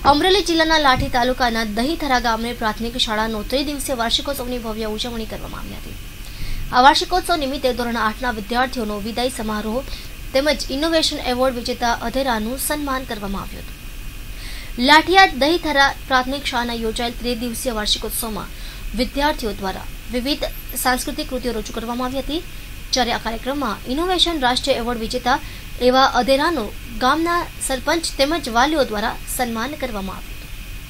અમરેલી જિલ્લાના લાઠી તાલુકાના દહીથરા ગામની પ્રાથમિક શાળાનો ત્રિદિવસીય વાર્ષિકોત્સવની ભવ્ય ઉજવણી કરવામાં આવી હતી। આ વાર્ષિકોત્સવ નિમિત્તે ધોરણ 8ના વિદ્યાર્થીઓનો વિદાય સમારોહ તેમજ ઇનોવેશન એવોર્ડ વિજેતા અધેરાનું સન્માન કરવામાં આવ્યું હતું। લાઠિયા દહીથરા પ્રાથમિક શાળાના યોજાયેલ ત્રિદિવસીય વાર્ષિકોત્સવમાં વિદ્યાર્થીઓ દ્વારા વિવિધ સાંસ્કૃતિક કૃતિઓ રજૂ કરવામાં આવી હતી, જ્યારે આ કાર્યક્રમમાં ઇનોવેશન રાષ્ટ્રીય એવોર્ડ વિજેતા એવા અધેરાનું ગામના સરપંચ તેમજ વાલીઓ દ્વારા સન્માન કરવામાં આવ્યું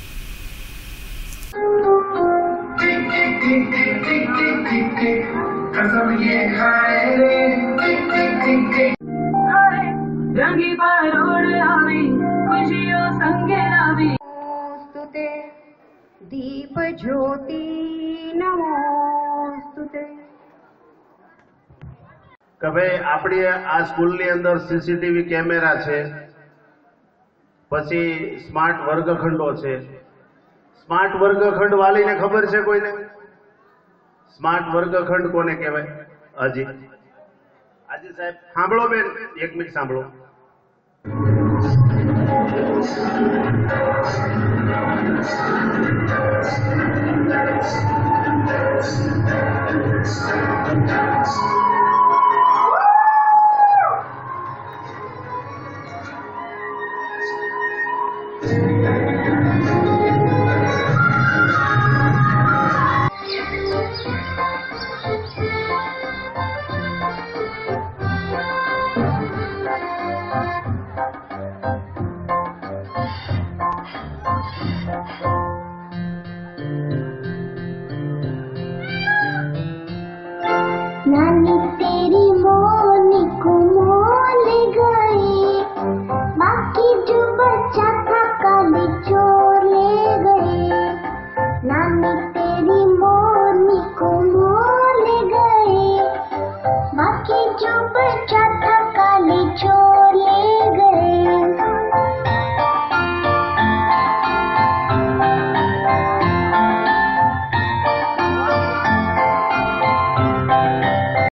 હતું। દીપ જ્યોતિ નમોસ્તુતે। કે ભાઈ આપણી આ સ્કૂલની અંદર સીસીટીવી કેમેરા છે, પછી સ્માર્ટ વર્ગખંડો છે। સ્માર્ટ વર્ગખંડ વાલીને ખબર છે કોઈને? સ્માર્ટ વર્ગખંડ કોને કહેવાય? હાજી સાહેબ સાંભળો બેન, એક મિનિટ સાંભળો।